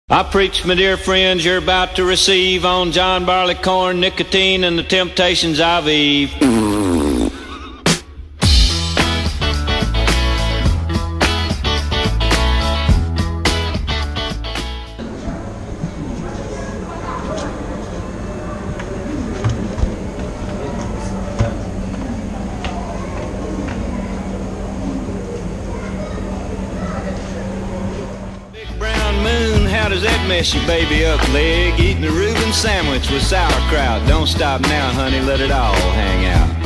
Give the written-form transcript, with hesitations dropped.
I preach, my dear friends, you're about to receive on John Barleycorn, nicotine, and the temptations of Eve. How does that mess your baby up, leg? Eating a Reuben sandwich with sauerkraut. Don't stop now, honey, let it all hang out.